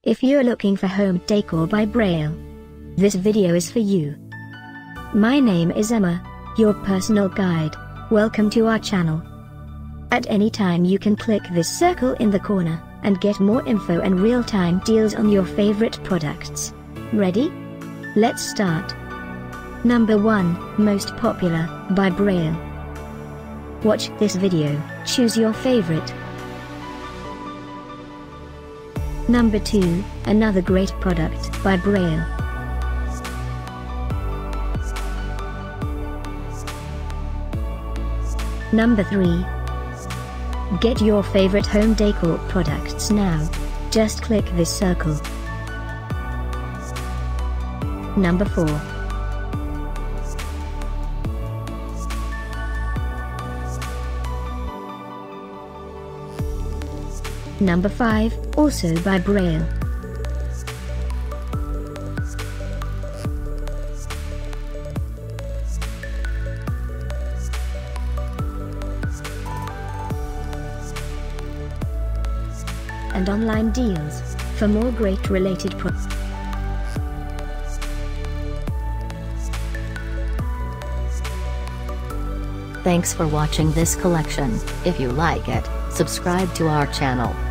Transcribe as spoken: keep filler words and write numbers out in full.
If you're looking for home decor by Braille, this video is for you. My name is Emma, your personal guide. Welcome to our channel. At any time you can click this circle in the corner, and get more info and real-time deals on your favorite products. Ready? Let's start. Number one, Most Popular, by Braille. Watch this video, choose your favorite. Number two, another great product by Braille. Number three. Get your favorite home decor products now. Just click this circle. Number four. Number five, also by Braille. And online deals, for more great related products. Thanks for watching this collection. If you like it, subscribe to our channel.